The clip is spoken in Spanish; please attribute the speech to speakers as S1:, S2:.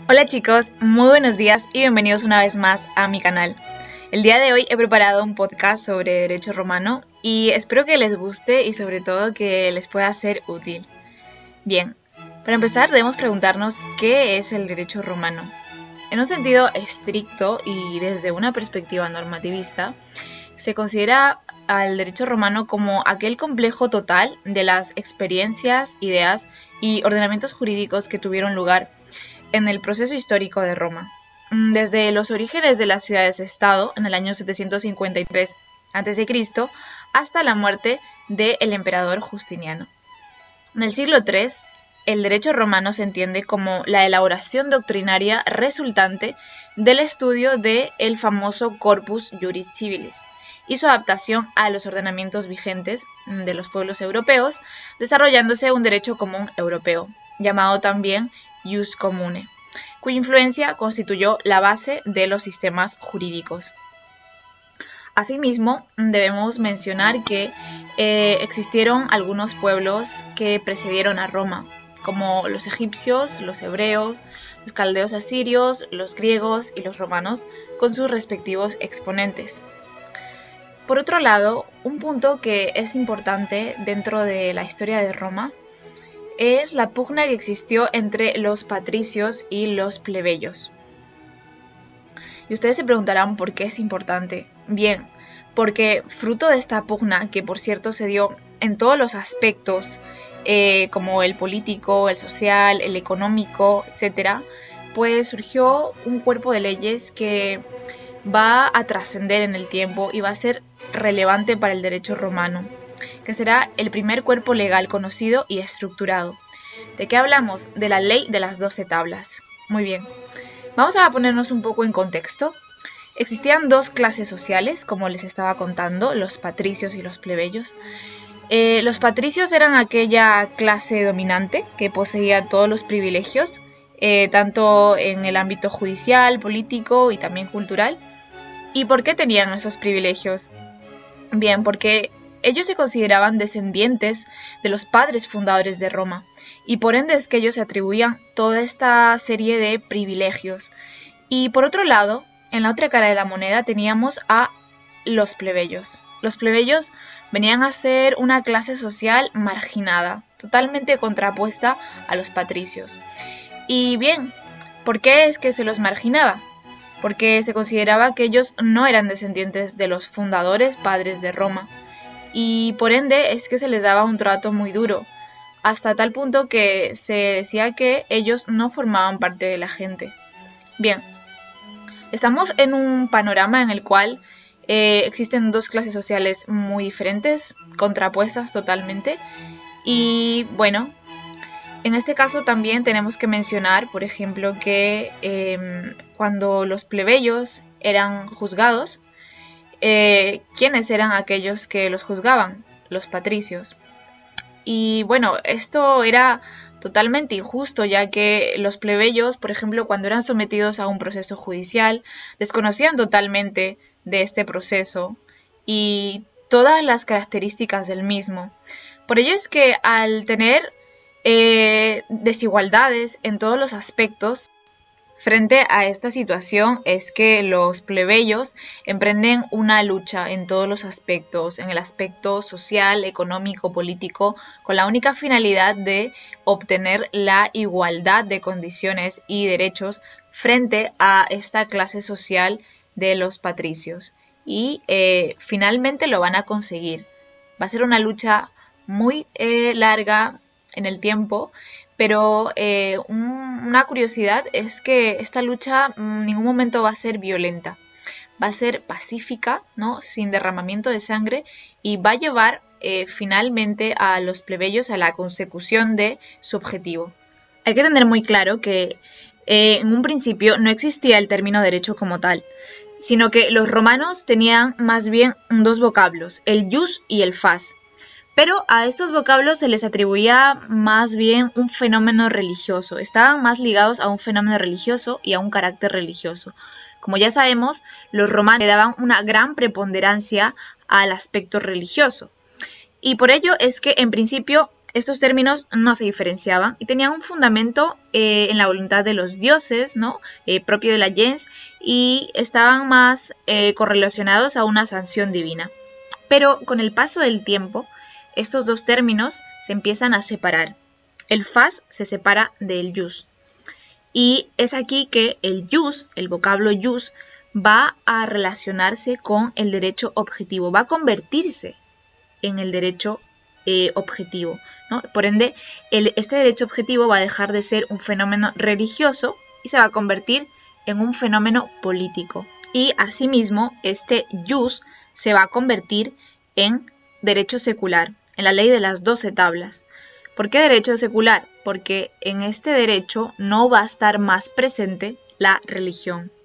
S1: Hola chicos, muy buenos días y bienvenidos una vez más a mi canal. El día de hoy he preparado un podcast sobre derecho romano y espero que les guste y sobre todo que les pueda ser útil. Bien, para empezar debemos preguntarnos qué es el derecho romano. En un sentido estricto y desde una perspectiva normativista, se considera al derecho romano como aquel complejo total de las experiencias, ideas y ordenamientos jurídicos que tuvieron lugar en el proceso histórico de Roma, desde los orígenes de las ciudades-estado en el año 753 a.C. hasta la muerte del emperador Justiniano. En el siglo III, el derecho romano se entiende como la elaboración doctrinaria resultante del estudio del famoso Corpus Juris Civilis y su adaptación a los ordenamientos vigentes de los pueblos europeos, desarrollándose un derecho común europeo, llamado también Ius Commune, cuya influencia constituyó la base de los sistemas jurídicos. Asimismo, debemos mencionar que existieron algunos pueblos que precedieron a Roma, como los egipcios, los hebreos, los caldeos asirios, los griegos y los romanos, con sus respectivos exponentes. Por otro lado, un punto que es importante dentro de la historia de Roma es la pugna que existió entre los patricios y los plebeyos. Y ustedes se preguntarán por qué es importante. Bien, porque fruto de esta pugna, que por cierto se dio en todos los aspectos, como el político, el social, el económico, etc., pues surgió un cuerpo de leyes que va a trascender en el tiempo y va a ser relevante para el derecho romano, que será el primer cuerpo legal conocido y estructurado. ¿De qué hablamos? De la ley de las 12 tablas. Muy bien, vamos a ponernos un poco en contexto. Existían dos clases sociales, como les estaba contando, los patricios y los plebeyos. Los patricios eran aquella clase dominante que poseía todos los privilegios, tanto en el ámbito judicial, político y también cultural. ¿Y por qué tenían esos privilegios? Bien, porque ellos se consideraban descendientes de los padres fundadores de Roma y por ende es que ellos se atribuían toda esta serie de privilegios. Y por otro lado, en la otra cara de la moneda teníamos a los plebeyos. Los plebeyos venían a ser una clase social marginada, totalmente contrapuesta a los patricios. Y bien, ¿por qué es que se los marginaba? Porque se consideraba que ellos no eran descendientes de los fundadores padres de Roma. Y por ende es que se les daba un trato muy duro, hasta tal punto que se decía que ellos no formaban parte de la gente. Bien, estamos en un panorama en el cual existen dos clases sociales muy diferentes, contrapuestas totalmente, y bueno, en este caso también tenemos que mencionar, por ejemplo, que cuando los plebeyos eran juzgados, ¿quiénes eran aquellos que los juzgaban? Los patricios. Y bueno, esto era totalmente injusto, ya que los plebeyos, por ejemplo, cuando eran sometidos a un proceso judicial, desconocían totalmente de este proceso y todas las características del mismo. Por ello es que al tener desigualdades en todos los aspectos, frente a esta situación es que los plebeyos emprenden una lucha en todos los aspectos, en el aspecto social, económico, político, con la única finalidad de obtener la igualdad de condiciones y derechos frente a esta clase social de los patricios. Y finalmente lo van a conseguir. Va a ser una lucha muy larga en el tiempo, pero una curiosidad es que esta lucha en ningún momento va a ser violenta, va a ser pacífica, ¿no? Sin derramamiento de sangre, y va a llevar finalmente a los plebeyos a la consecución de su objetivo. Hay que tener muy claro que en un principio no existía el término derecho como tal, sino que los romanos tenían más bien dos vocablos, el jus y el fas. Pero a estos vocablos se les atribuía más bien un fenómeno religioso. Estaban más ligados a un fenómeno religioso y a un carácter religioso. Como ya sabemos, los romanos le daban una gran preponderancia al aspecto religioso. Y por ello es que en principio estos términos no se diferenciaban y tenían un fundamento en la voluntad de los dioses, ¿no? Propio de la gens, y estaban más correlacionados a una sanción divina. Pero con el paso del tiempo, estos dos términos se empiezan a separar. El fas se separa del jus. Y es aquí que el jus, el vocablo jus, va a relacionarse con el derecho objetivo, va a convertirse en el derecho objetivo, ¿no? Por ende, este derecho objetivo va a dejar de ser un fenómeno religioso y se va a convertir en un fenómeno político. Y asimismo, este jus se va a convertir en derecho secular, en la ley de las 12 tablas. ¿Por qué derecho secular? Porque en este derecho no va a estar más presente la religión.